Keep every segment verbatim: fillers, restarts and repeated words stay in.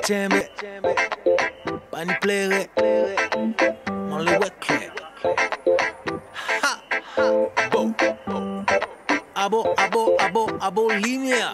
chembe Pani plere Mon le wet clair Ha Bo Abo abo abo abo lumière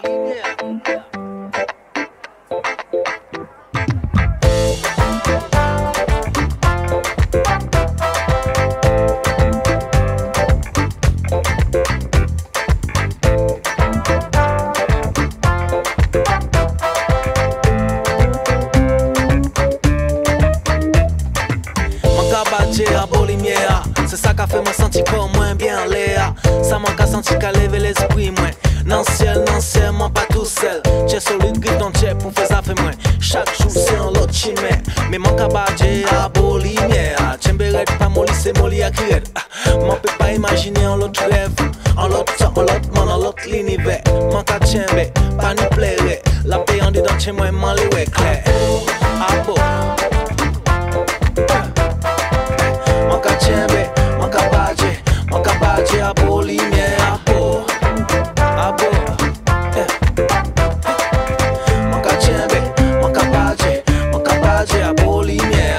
C'est ça qui a fait moi sentir comme moins bien Léa. Ça manque à sentir qu'à lever l'esprit moins. Non ciel, non ciel, moi pas tout seul. J'ai solide grip dans tchè pour faire ça fait moins. Chaque jour c'est un lot chimère. Mais manque à badger à beau lumière. Tchemberet pas molly c'est molly à crier. Moi peut pas imaginer un autre rêve. Un autre temps, un autre monde, un autre l'univers. Manque à tchembé, pas nous plaire. La paix en dedans tchè moi, man le ouais clair. Ah bon. Manque à tchembé. Manca abo lumière, abo, abo, eh. Manca chembe, manca badge, manca badge, abo lumière.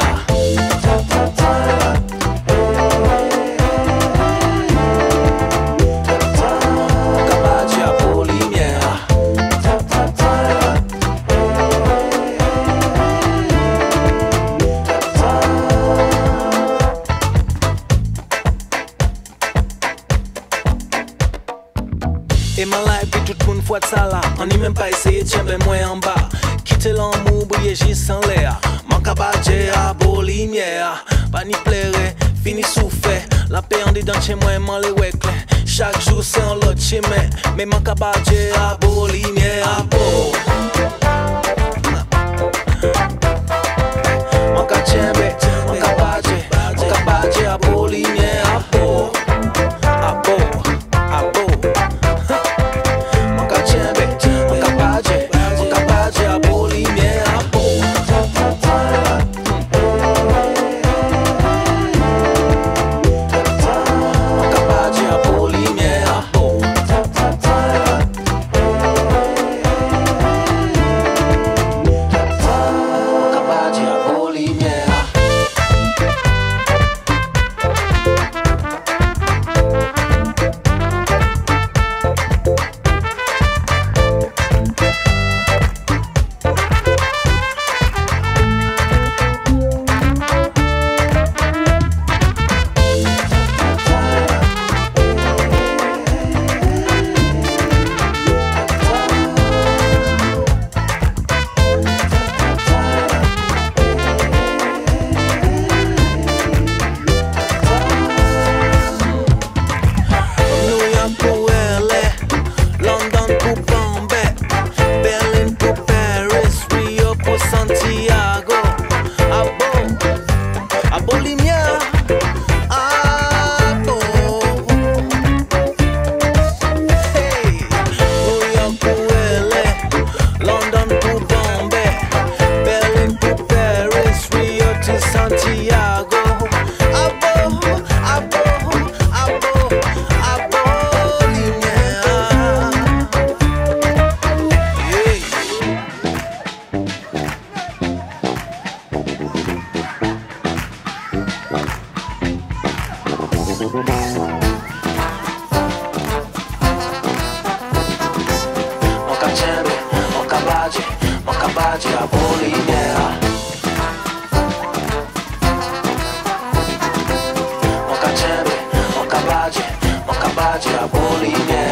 Manca badge, abo lumière. Et ma life, puis tout le monde fois de ça là. On n'y même pas essayé de tirer moi en bas. Quitter l'amour, briller juste sans l'air. Manque à badger à beau lumière. Pas ni plaire, fini souffert. La paix en dedans chez moi, man le ouais clair. Chaque jour c'est un lot chemin. Mais manque à badger à beau lumière. Beau. Manque à tchembe, manque à badger, manque à badger à beau lumière. Beau. Manca chembe, manca badge, manca badge, abo lumière. Manca chembe, manca badge, manca badge, abo lumière.